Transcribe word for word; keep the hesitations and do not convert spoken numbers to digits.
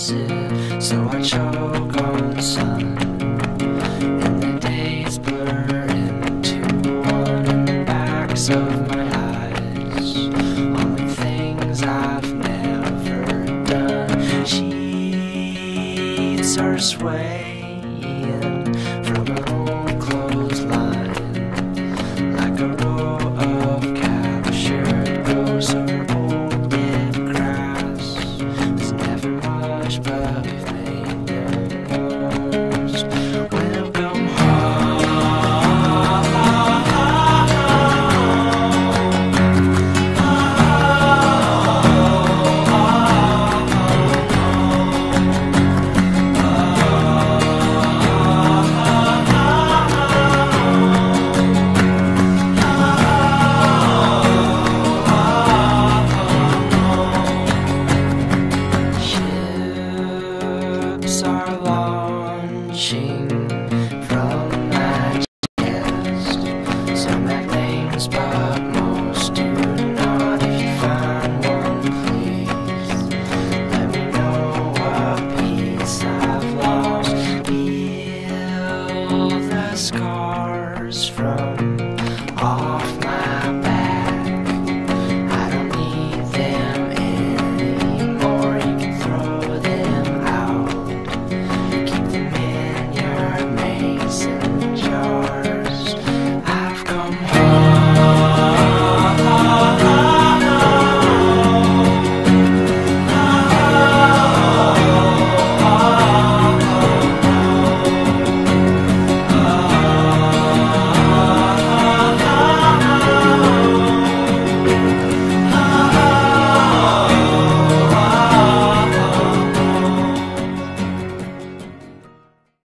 sit, so I choke on the sun. And the days blur into one in the backs of my eyes, on the things I've never done. Sheets are swaying from an old clothesline, like a row of captured ghosts or old dead grass. There's never much but